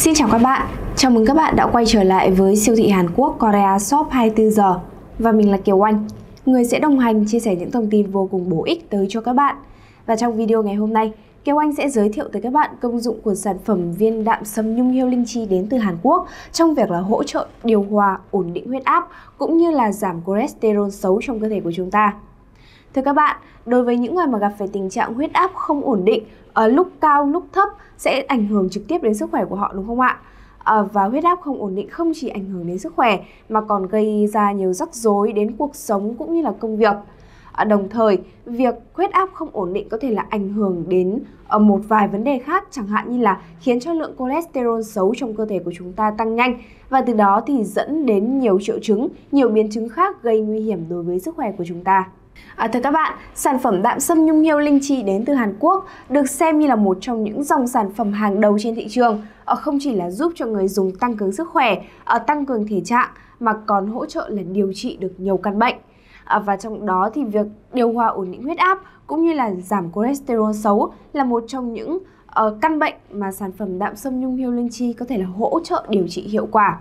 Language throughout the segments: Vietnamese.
Xin chào các bạn, chào mừng các bạn đã quay trở lại với siêu thị Hàn Quốc Korea Shop 24 giờ. Và mình là Kiều Anh, người sẽ đồng hành chia sẻ những thông tin vô cùng bổ ích tới cho các bạn. Và trong video ngày hôm nay, Kiều Anh sẽ giới thiệu tới các bạn công dụng của sản phẩm viên đạm sâm nhung hiêu linh chi đến từ Hàn Quốc trong việc là hỗ trợ điều hòa, ổn định huyết áp cũng như là giảm cholesterol xấu trong cơ thể của chúng ta. Thưa các bạn, đối với những người mà gặp phải tình trạng huyết áp không ổn định, ở lúc cao lúc thấp sẽ ảnh hưởng trực tiếp đến sức khỏe của họ, đúng không ạ? Và huyết áp không ổn định không chỉ ảnh hưởng đến sức khỏe mà còn gây ra nhiều rắc rối đến cuộc sống cũng như là công việc. Đồng thời, việc huyết áp không ổn định có thể là ảnh hưởng đến một vài vấn đề khác, chẳng hạn như là khiến cho lượng cholesterol xấu trong cơ thể của chúng ta tăng nhanh và từ đó thì dẫn đến nhiều triệu chứng, nhiều biến chứng khác gây nguy hiểm đối với sức khỏe của chúng ta. Thưa các bạn, sản phẩm đạm sâm nhung hiêu linh chi đến từ Hàn Quốc được xem như là một trong những dòng sản phẩm hàng đầu trên thị trường, không chỉ là giúp cho người dùng tăng cường sức khỏe, tăng cường thể trạng mà còn hỗ trợ là điều trị được nhiều căn bệnh. Và trong đó thì việc điều hòa ổn định huyết áp cũng như là giảm cholesterol xấu là một trong những căn bệnh mà sản phẩm đạm sâm nhung hiêu linh chi có thể là hỗ trợ điều trị hiệu quả.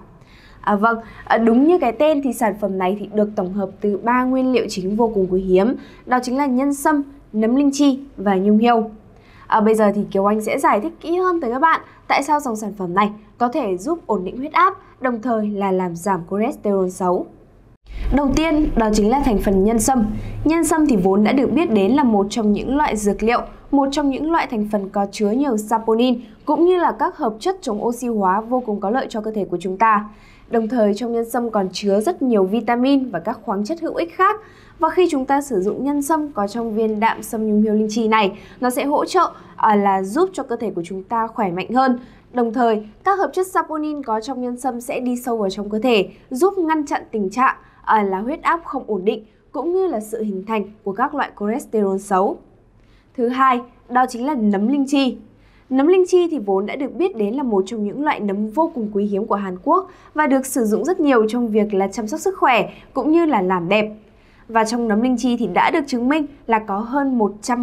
Đúng như cái tên thì sản phẩm này thì được tổng hợp từ 3 nguyên liệu chính vô cùng quý hiếm, đó chính là nhân sâm, nấm linh chi và nhung hiêu. Bây giờ thì Kiều Anh sẽ giải thích kỹ hơn tới các bạn tại sao dòng sản phẩm này có thể giúp ổn định huyết áp, đồng thời là làm giảm cholesterol xấu. Đầu tiên đó chính là thành phần nhân sâm. Nhân sâm thì vốn đã được biết đến là một trong những loại dược liệu, một trong những loại thành phần có chứa nhiều saponin cũng như là các hợp chất chống oxy hóa vô cùng có lợi cho cơ thể của chúng ta. Đồng thời trong nhân sâm còn chứa rất nhiều vitamin và các khoáng chất hữu ích khác. Và khi chúng ta sử dụng nhân sâm có trong viên đạm sâm nhung hiêu linh chi này, nó sẽ hỗ trợ là giúp cho cơ thể của chúng ta khỏe mạnh hơn. Đồng thời, các hợp chất saponin có trong nhân sâm sẽ đi sâu vào trong cơ thể, giúp ngăn chặn tình trạng là huyết áp không ổn định cũng như là sự hình thành của các loại cholesterol xấu. Thứ hai, đó chính là nấm linh chi. Nấm linh chi thì vốn đã được biết đến là một trong những loại nấm vô cùng quý hiếm của Hàn Quốc và được sử dụng rất nhiều trong việc là chăm sóc sức khỏe cũng như là làm đẹp. Và trong nấm linh chi thì đã được chứng minh là có hơn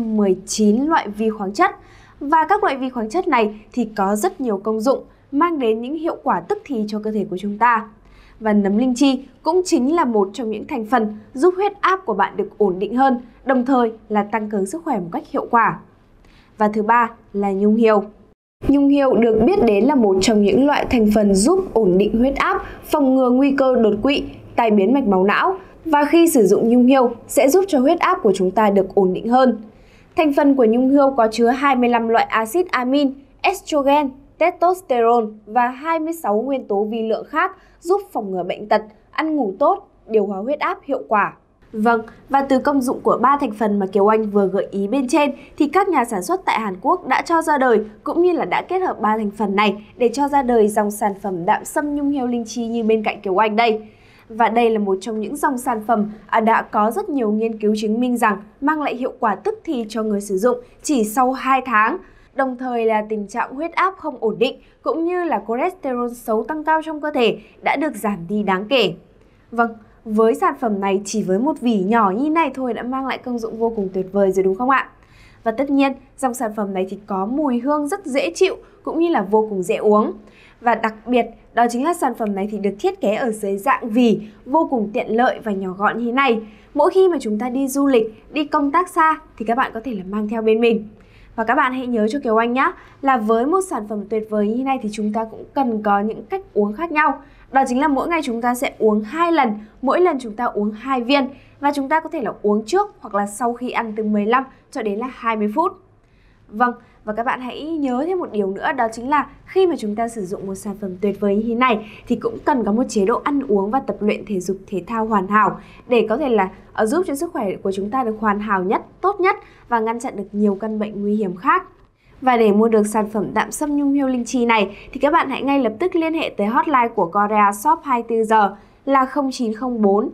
119 loại vi khoáng chất. Và các loại vi khoáng chất này thì có rất nhiều công dụng, mang đến những hiệu quả tức thì cho cơ thể của chúng ta. Và nấm linh chi cũng chính là một trong những thành phần giúp huyết áp của bạn được ổn định hơn, đồng thời là tăng cường sức khỏe một cách hiệu quả. Và thứ ba là nhung hiêu. Nhung hiêu được biết đến là một trong những loại thành phần giúp ổn định huyết áp, phòng ngừa nguy cơ đột quỵ, tai biến mạch máu não. Và khi sử dụng nhung hiêu sẽ giúp cho huyết áp của chúng ta được ổn định hơn. Thành phần của nhung hiêu có chứa 25 loại axit amin, estrogen, testosterone và 26 nguyên tố vi lượng khác giúp phòng ngừa bệnh tật, ăn ngủ tốt, điều hòa huyết áp hiệu quả. Vâng, và từ công dụng của 3 thành phần mà Kiều Anh vừa gợi ý bên trên thì các nhà sản xuất tại Hàn Quốc đã cho ra đời cũng như là đã kết hợp 3 thành phần này để cho ra đời dòng sản phẩm đạm sâm nhung hiêu linh chi như bên cạnh Kiều Anh đây. Và đây là một trong những dòng sản phẩm đã có rất nhiều nghiên cứu chứng minh rằng mang lại hiệu quả tức thì cho người sử dụng chỉ sau 2 tháng. Đồng thời là tình trạng huyết áp không ổn định cũng như là cholesterol xấu tăng cao trong cơ thể đã được giảm đi đáng kể. Vâng, với sản phẩm này chỉ với một vỉ nhỏ như này thôi đã mang lại công dụng vô cùng tuyệt vời rồi đúng không ạ? Và tất nhiên, dòng sản phẩm này thì có mùi hương rất dễ chịu cũng như là vô cùng dễ uống. Và đặc biệt, đó chính là sản phẩm này thì được thiết kế ở dưới dạng vỉ vô cùng tiện lợi và nhỏ gọn như thế này. Mỗi khi mà chúng ta đi du lịch, đi công tác xa thì các bạn có thể là mang theo bên mình. Và các bạn hãy nhớ cho Kiều Anh nhé, là với một sản phẩm tuyệt vời như thế này thì chúng ta cũng cần có những cách uống khác nhau. Đó chính là mỗi ngày chúng ta sẽ uống 2 lần, mỗi lần chúng ta uống 2 viên. Và chúng ta có thể là uống trước hoặc là sau khi ăn từ 15 cho đến là 20 phút. Vâng, và các bạn hãy nhớ thêm một điều nữa, đó chính là khi mà chúng ta sử dụng một sản phẩm tuyệt vời như thế này thì cũng cần có một chế độ ăn uống và tập luyện thể dục thể thao hoàn hảo để có thể là giúp cho sức khỏe của chúng ta được hoàn hảo nhất, tốt nhất và ngăn chặn được nhiều căn bệnh nguy hiểm khác. Và để mua được sản phẩm đạm sâm nhung hiêu linh chi này thì các bạn hãy ngay lập tức liên hệ tới hotline của Korea Shop 24 giờ là 0904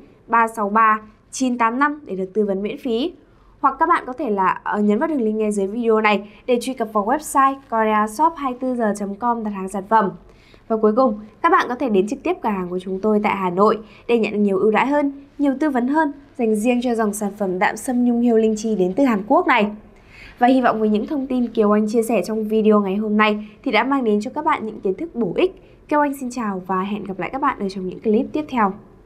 363 985 để được tư vấn miễn phí. Hoặc các bạn có thể là nhấn vào đường link ngay dưới video này để truy cập vào website koreashop24giờ.com đặt hàng sản phẩm. Và cuối cùng, các bạn có thể đến trực tiếp cửa hàng của chúng tôi tại Hà Nội để nhận được nhiều ưu đãi hơn, nhiều tư vấn hơn dành riêng cho dòng sản phẩm đạm sâm nhung hiêu linh chi đến từ Hàn Quốc này. Và hy vọng với những thông tin Kiều Anh chia sẻ trong video ngày hôm nay thì đã mang đến cho các bạn những kiến thức bổ ích. Kiều Anh xin chào và hẹn gặp lại các bạn ở trong những clip tiếp theo.